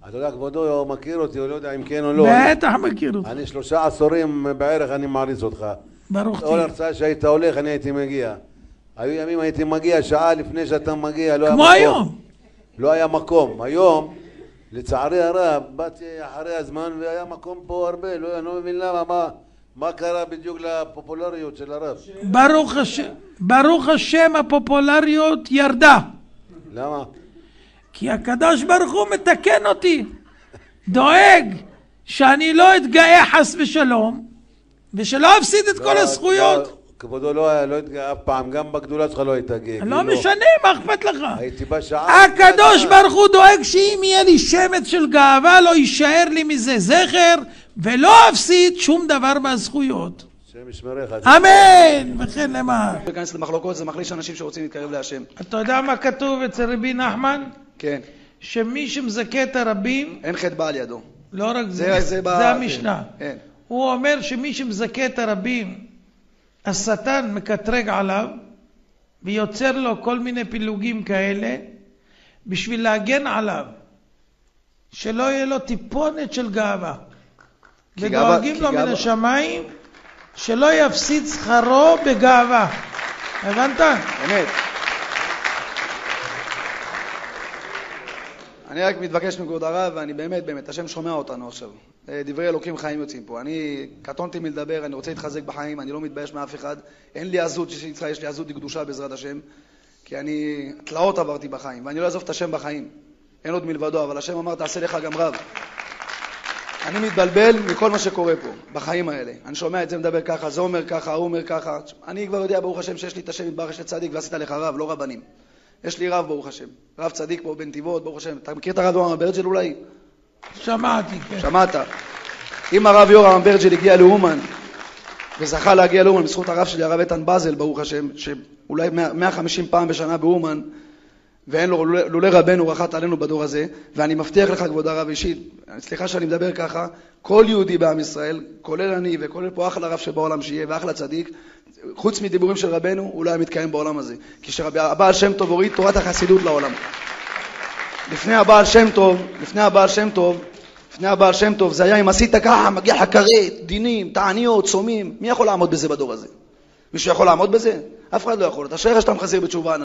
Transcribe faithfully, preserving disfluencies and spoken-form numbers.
אתה יודע, כבודו מכיר אותי, הוא לא יודע אם כן או לא. בטח מכיר אותי. אני שלושה עשורים בערך אני מעריץ אותך. ברוך כל תהיה. הרצאה שהיית הולך אני הייתי מגיע. היו ימים הייתי מגיע שעה לפני שאתה מגיע, לא היה כמו מקום. היום. לא היה מקום. היום, לצערי הרב, באתי אחרי הזמן והיה מקום פה הרבה, לא, אני לא מבין למה, מה, מה קרה בדיוק לפופולריות של הרב. ברוך השם, ברוך השם הפופולריות ירדה. למה? כי הקדוש ברוך הוא מתקן אותי. דואג שאני לא אתגאה חס ושלום, ושלא אפסיד את כל הזכויות. כבודו לא התגאה אף פעם, גם בגדולה שלך לא התגאה. לא משנה, מה אכפת לך? הייתי בשעה... הקדוש ברוך הוא דואג שאם יהיה לי שמץ של גאווה לא יישאר לי מזה זכר, ולא אפסיד שום דבר מהזכויות. השם ישמרך. אמן! וכן למען. להיכנס למחלוקות זה מחליש אנשים שרוצים להתקרב להשם. אתה יודע מה כתוב אצל רבי נחמן? כן. שמי שמזכה את הרבים... אין חטא בא על ידו. לא רק זה, זה, זה, זה בא... המשנה. כן. הוא אומר שמי שמזכה את הרבים, השטן מקטרג עליו, ויוצר לו כל מיני פילוגים כאלה, בשביל להגן עליו, שלא יהיה לו טיפונת של גאווה. ודואגים לו מן השמיים, שלא יפסיד שכרו בגאווה. הבנת? אמת. אני רק מתבקש מכבוד הרב, ואני באמת, באמת, השם שומע אותנו עכשיו. דברי אלוקים חיים יוצאים פה. אני קטונתי מלדבר, אני רוצה להתחזק בחיים, אני לא מתבייש מאף אחד. אין לי עזות שיש לי עזות לקדושה בעזרת השם, כי אני תלאות עברתי בחיים, ואני לא אעזוב את השם בחיים. אין עוד מלבדו, אבל השם אמר, תעשה לך גם רב. אני מתבלבל מכל מה שקורה פה, בחיים האלה. אני שומע את זה מדבר ככה, זה אומר ככה, הוא אומר ככה. אני כבר יודע, ברוך השם, שיש לי את השם יתברך של צדיק, ועשית לך רב, לא רבנים. יש לי רב, ברוך השם. רב צדיק פה בנתיבות, ברוך השם. אתה מכיר את הרב יורם אברג'ל אולי? שמעתי, כן. שמעת. אם הרב יורם אברג'ל הגיע לאומן, וזכה להגיע לאומן, בזכות הרב שלי, הרב איתן בזל, ברוך השם, שאולי מאה וחמישים פעם בשנה באומן, ואין לו, לולא רבנו רחת עלינו בדור הזה, ואני מבטיח לך, כבוד הרב אישית, סליחה שאני מדבר ככה, כל יהודי בעם ישראל, כולל אני וכולל פה אחלה רב שבעולם שיהיה, ואחלה צדיק, חוץ מדיבורים של רבנו, הוא לא היה מתקיים בעולם הזה. כי שהבעל שם טוב הוריד תורת החסידות לעולם. לפני הבעל שם טוב, לפני הבעל שם טוב, לפני הבעל שם טוב, זה היה אם עשית ככה, מגיע חקרת, דינים, תעניות, צומים. מי יכול לעמוד בזה בדור הזה? מישהו יכול לעמוד בזה? אף אחד לא יכול. אתה שייך שאתה מחזיר בתשובה.